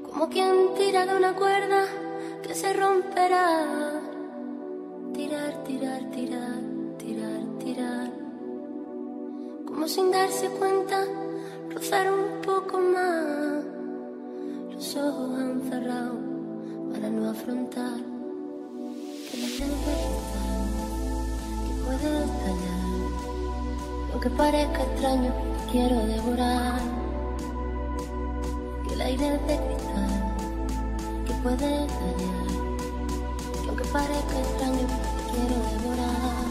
como quien tira de una cuerda que se romperá. Tirar, tirar, tirar, tirar, tirar, como sin darse cuenta, rozar un poco más. Los ojos han cerrado para no afrontar que la gente que puede estallar. Aunque parezca extraño, te quiero devorar. Que el aire es de cristal que puede estallar. Que aunque parezca extraño, te quiero devorar.